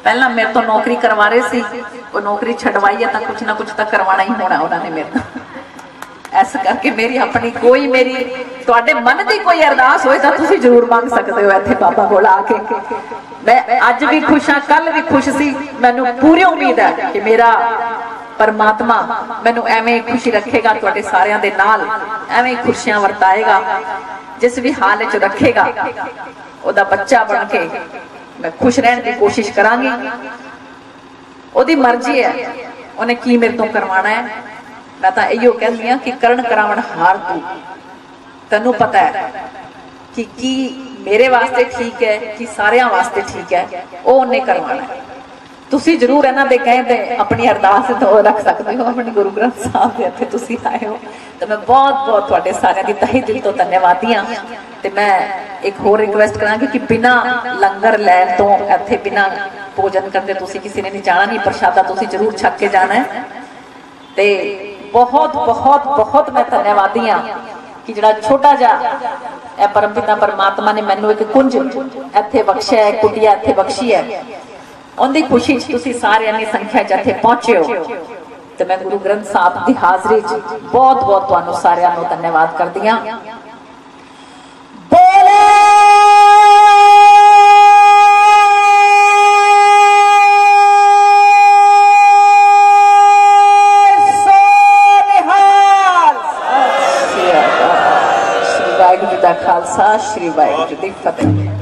पहला मेरे तो नौकरी करवा रहे सी, वो नौकरी छड़वाई है तो कुछ ना कुछ तो करवाना ही होना उन्होंने मेरे तो। इस करके मेरी अपनी कोई मेरी तुहाडे मन की कोई अरदास होए तो तुसीं जरूर मंग सकते हो इत्थे बाबा कोल आके। मैं अज भी खुश हाँ, कल भी खुश सी। मैनू पूरी उम्मीद है कि मेरा परमात्मा मैनू एवें खुशी रखेगा, तुहाडे सारियां दे नाल एवें खुशियां वरताएगा, जिस भी हाल च रखेगा ओदा बच्चा बन के मैं खुश रहने की कोशिश करांगी। ओदी मर्जी है उन्हें की मेरे तो करवाना है। मैं तो इहो कहती हाँ कि करण करावण हार तू, तैनू पता है कि मेरे वास्ते ठीक है कि सारियां वास्ते ठीक है, वो उन्हें करवाना है। तुसी जरूर इन्हां दे कहते अपनी अरदास तो रख सकते हो अपने गुरु ग्रंथ साहब के इत्थे तुसी आए हो, तो मैं बहुत बहुत तुहाडे सारियां दी तहे दिल तो धन्यवादी हाँ। ते मैं एक होर रिक्वेस्ट करांगी कि बिना लंगर लैण तो इत्थे बिना भोजन करते तुसी किसी ने नहीं जाना, नहीं प्रशादा तुसी जरूर छक के जाना है। ते बहुत बहुत बहुत मैं धन्यवादी हाँ कि जिहड़ा छोटा जिहा परमपिता परमात्मा ने मैनू एक कुंज इत्थे बख्शिया है, कुटिया इत्थे बख्शी है, उनकी खुशी तुसी सारे इन्नी संख्या च इत्थे पहुंचे हो। तो मैं गुरु ग्रंथ साहब की हाजरी च बहुत बहुत तुहानू सारियां नू धन्यवाद करदी हां। श्री वाहिगुरू जी का खालसा, श्री वाहिगुरू जी की फतेह।